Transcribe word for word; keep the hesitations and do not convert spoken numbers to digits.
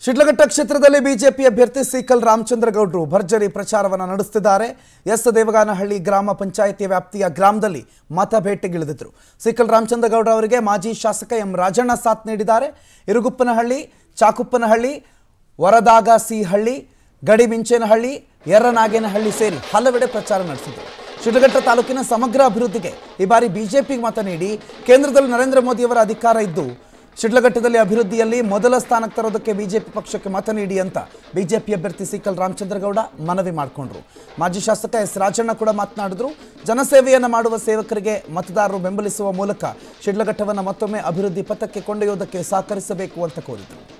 ಶಿಡ್ಲಘಟ್ಟ ಕ್ಷೇತ್ರದಲ್ಲಿ ಬಿಜೆಪಿ ಅಭ್ಯರ್ಥಿ ಸಿಕಲ್ ರಾಮಚಂದ್ರಗೌಡರು ಭರ್ಜರಿ ಪ್ರಚಾರವನ್ನು ನಡೆಸುತ್ತಿದ್ದಾರೆ. ಎಸ್ ದೇವಗಾನಹಳ್ಳಿ ಗ್ರಾಮ ಪಂಚಾಯಿತಿ ವ್ಯಾಪ್ತಿಯ ಗ್ರಾಮದಲ್ಲಿ ಮತ ಭೇಟಿಗಿಳಿದಿದ್ದರು. ಸಿಕಲ್ ರಾಮಚಂದ್ರಗೌಡ ಅವರಿಗೆ ಮಾಜಿ ಶಾಸಕ ಎಂ ರಾಜಣ್ಣ ಸಾಥ್ ನೀಡಿದ್ದಾರೆ. ಇರುಗುಪ್ಪನಹಳ್ಳಿ, ಚಾಕುಪ್ಪನಹಳ್ಳಿ, ವರದಾಗಸಿಹಳ್ಳಿ, ಗಡಿಮಿಂಚೇನಹಳ್ಳಿ, ಯರ್ರನಾಗೇನಹಳ್ಳಿ ಸೇರಿ ಹಲವೆಡೆ ಪ್ರಚಾರ ನಡೆಸಿದರು. ಶಿಡ್ಲಘಟ್ಟ ತಾಲೂಕಿನ ಸಮಗ್ರ ಅಭಿವೃದ್ಧಿಗೆ ಈ ಬಾರಿ ಬಿಜೆಪಿಗೆ ಮತ ನೀಡಿ ಕೇಂದ್ರದಲ್ಲಿ ನರೇಂದ್ರ ಮೋದಿಯವರ ಅಧಿಕಾರ ಇದ್ದು ಶಿಡ್ಲಘಟ್ಟದಲ್ಲಿ ಅಭಿವೃದ್ಧಿಯಲ್ಲಿ ಮೊದಲ ಸ್ಥಾನಕ್ಕೆ ತರೋದಕ್ಕೆ ಬಿಜೆಪಿ ಪಕ್ಷಕ್ಕೆ ಮತ ನೀಡಿ ಅಂತ ಬಿಜೆಪಿ ಅಭ್ಯರ್ಥಿ ಸಿಕಲ್ ರಾಮಚಂದ್ರಗೌಡ ಮನವಿ ಮಾಡಿಕೊಂಡ್ರು. ಮಾಜಿ ಶಾಸಕ ಎಸ್ ರಾಜಣ್ಣ ಕೂಡ ಮಾತನಾಡಿದ್ರು. ಜನಸೇವೆಯನ್ನು ಮಾಡುವ ಸೇವಕರಿಗೆ ಮತದಾರರು ಬೆಂಬಲಿಸುವ ಮೂಲಕ ಶಿಡ್ಲಘಟ್ಟವನ್ನು ಮತ್ತೊಮ್ಮೆ ಅಭಿವೃದ್ಧಿ ಪಥಕ್ಕೆ ಕೊಂಡೊಯ್ಯೋದಕ್ಕೆ ಸಹಕರಿಸಬೇಕು ಅಂತ ಕೋರಿದರು.